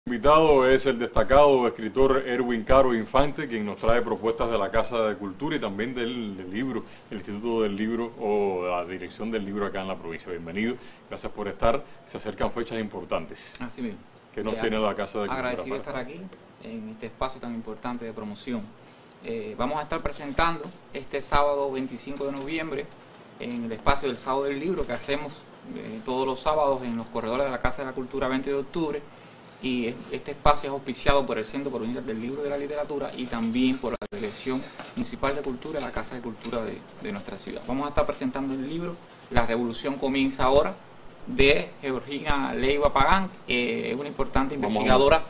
Invitado es el destacado escritor Erwin Caro Infante, quien nos trae propuestas de la Casa de Cultura y también del libro, el Instituto del Libro o la Dirección del Libro acá en la provincia. Bienvenido, gracias por estar. Se acercan fechas importantes. Así mismo. ¿Qué nos tiene la Casa de Cultura? Agradecido de estar aquí en este espacio tan importante de promoción. Vamos a estar presentando este sábado 25 de noviembre en el espacio del Sábado del Libro que hacemos todos los sábados en los corredores de la Casa de la Cultura 20 de octubre. Y este espacio es auspiciado por el Centro Provincial del Libro y de la Literatura y también por la Dirección Municipal de Cultura y la Casa de Cultura de nuestra ciudad. Vamos a estar presentando el libro La Revolución Comienza Ahora, de Georgina Leiva Pagán, una importante investigadora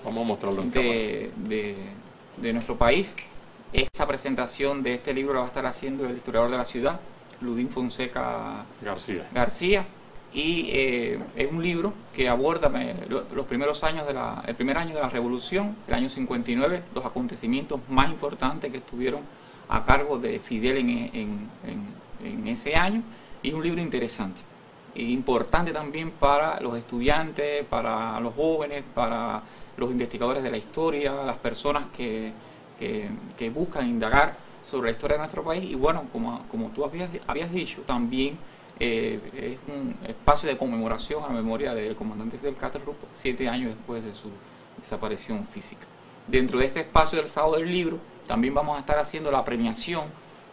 de nuestro país. Esta presentación de este libro la va a estar haciendo el historiador de la ciudad, Ludín Fonseca García. Y es un libro que aborda los primeros años el primer año de la Revolución, el año 59, los acontecimientos más importantes que estuvieron a cargo de Fidel en ese año, y es un libro interesante e importante también para los estudiantes, para los jóvenes, para los investigadores de la historia, las personas que buscan indagar sobre la historia de nuestro país. Y bueno, como tú habías dicho, también es un espacio de conmemoración a la memoria del comandante Fidel Castro 7 años después de su desaparición física. Dentro de este espacio del Sábado del Libro también vamos a estar haciendo la premiación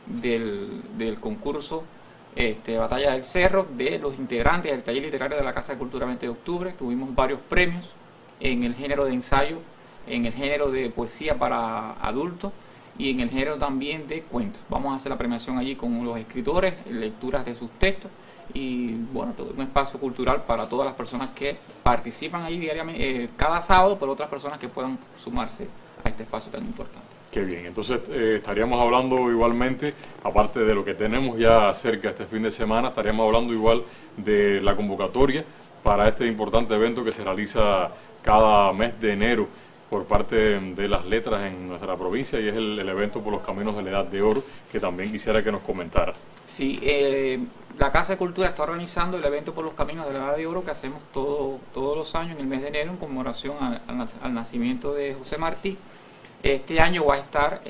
del concurso Batalla del Cerro de los integrantes del taller literario de la Casa de Cultura 20 de octubre. Tuvimos varios premios en el género de ensayo, en el género de poesía para adultos y en el género también de cuentos. Vamos a hacer la premiación allí con los escritores, lecturas de sus textos y bueno, todo un espacio cultural para todas las personas que participan allí diariamente, cada sábado, pero otras personas que puedan sumarse a este espacio tan importante. Qué bien, entonces estaríamos hablando igualmente, aparte de lo que tenemos ya cerca este fin de semana, estaríamos hablando igual de la convocatoria para este importante evento que se realiza cada mes de enero por parte de las letras en nuestra provincia, y es el evento por los caminos de la Edad de Oro, que también quisiera que nos comentara. Sí, la Casa de Cultura está organizando el evento por los caminos de la Edad de Oro que hacemos todos los años en el mes de enero en conmemoración al nacimiento de José Martí. Este año va a estar,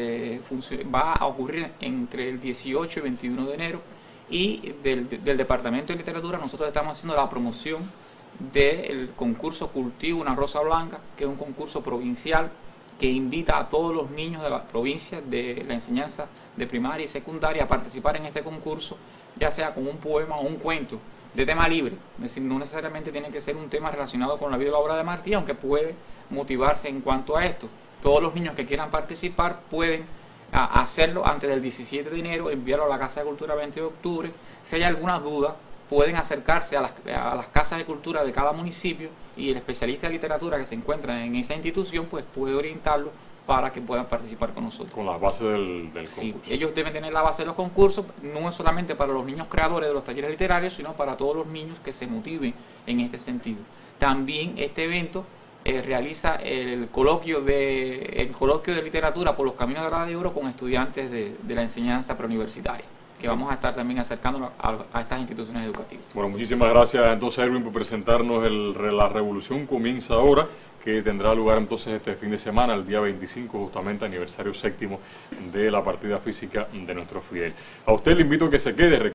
va a ocurrir entre el 18 y 21 de enero, y del Departamento de Literatura nosotros estamos haciendo la promoción del concurso Cultivo una Rosa Blanca, que es un concurso provincial que invita a todos los niños de la provincia de la enseñanza de primaria y secundaria a participar en este concurso, ya sea con un poema o un cuento de tema libre. Es decir, no necesariamente tiene que ser un tema relacionado con la vida y la obra de Martí, aunque puede motivarse en cuanto a esto. Todos los niños que quieran participar pueden hacerlo antes del 17 de enero, enviarlo a la Casa de Cultura 20 de octubre. Si hay alguna duda, pueden acercarse a las casas de cultura de cada municipio, y el especialista de literatura que se encuentra en esa institución pues puede orientarlo para que puedan participar con nosotros. Con la base del concurso. Sí, ellos deben tener la base de los concursos, no es solamente para los niños creadores de los talleres literarios, sino para todos los niños que se motiven en este sentido. También este evento realiza el coloquio de literatura por los caminos de la Edad de Oro con estudiantes de la enseñanza preuniversitaria, que vamos a estar también acercándonos a estas instituciones educativas. Bueno, muchísimas gracias entonces, Erwin, por presentarnos La Revolución Comienza Ahora, que tendrá lugar entonces este fin de semana, el día 25, justamente aniversario 7º de la partida física de nuestro Fidel. A usted le invito a que se quede.